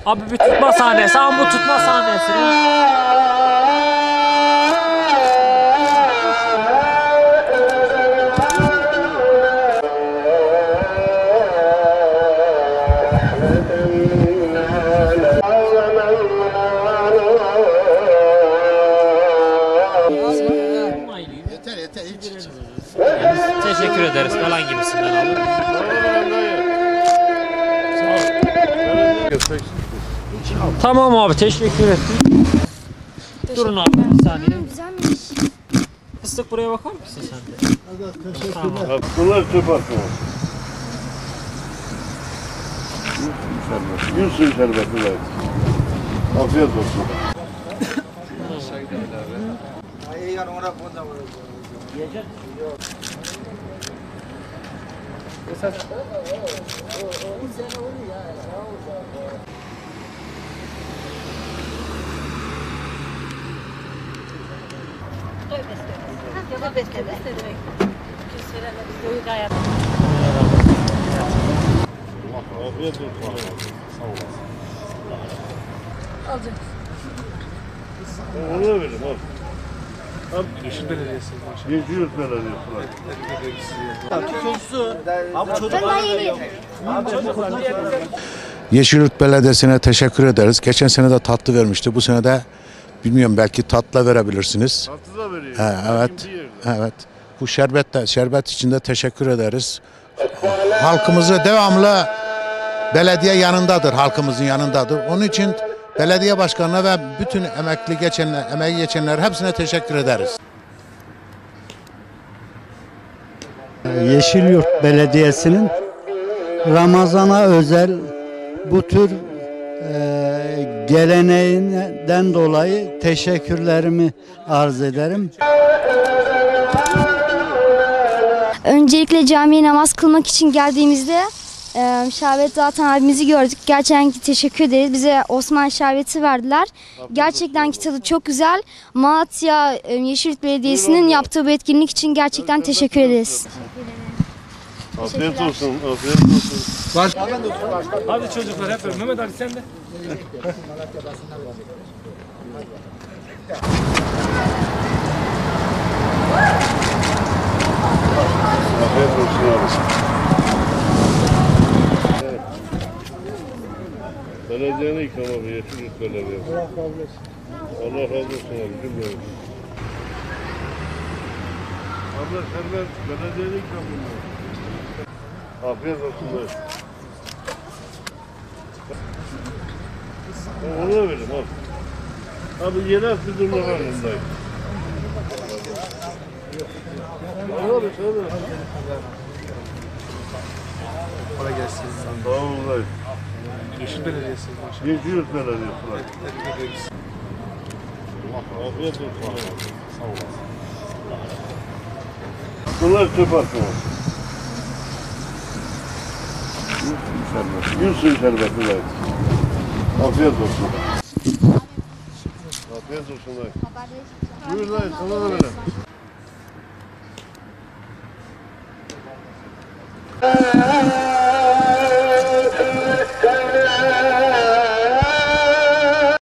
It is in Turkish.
Abi bir tutma sahnesi, ama bu tutma sahnesi. Yeter hiç. Teşekkür ederiz falan gibisinden abi. Tamam abi, teşekkür ettim. Durun abi bir saniye. Güzelmiş. Fıstık, buraya bakar mısın sen de? Tamam. Bunlar çöp atma. Gül suyu şerbeti ver. Afiyet olsun. Afiyet olsun. Sağ olasın. Alacağım. Onu da verin al. Yeşil Belediyesi. Yeşil Belediyesi. Yeşilyurt Belediyesi'ne teşekkür ederiz. Geçen sene de tatlı vermişti. Bu sene de bilmiyorum, belki tatlı verebilirsiniz. Tatlı da veriyor. Evet. Evet. Bu şerbet için de teşekkür ederiz. Halkımızı devamlı belediye yanındadır, halkımızın yanındadır. Onun için belediye başkanına ve bütün emeği geçenler hepsine teşekkür ederiz. Yeşilyurt Belediyesi'nin Ramazan'a özel bu tür geleneğinden dolayı teşekkürlerimi arz ederim. Öncelikle camiye namaz kılmak için geldiğimizde Şerbet zaten abimizi gördük. Gerçekten teşekkür ederiz. Bize Osman şerbeti verdiler. Gerçekten tadı çok güzel. Malatya Yeşilyurt Belediyesi'nin yaptığı bu etkinlik için gerçekten teşekkür ederiz. Afiyet olsun. Afiyet olsun. Hadi çocuklar hep öyle. Mehmet Ali sen de. Afiyet olsun abi. Evet. Belediyenin ikramı abi. Yeşilyurt Belediyesi. Allah razı olsun abi. Cümle. Abla şerbet belediyenin ikramı. Afiyet olsun abi. Onu da verin abi. Abi yerel bir durma var bundayım. Abi söyle. Kolay gelsin. Sağ olun dayı. Yeşil Belediyesi. Yeşilyurt Belediyesi var. Afiyet olsun. Sağ olasın. Bunlar çöp atma. Gül suyu şerbeti ver. Afiyet olsun. Afiyet olsun dayı. Buyur dayı, sana da verelim.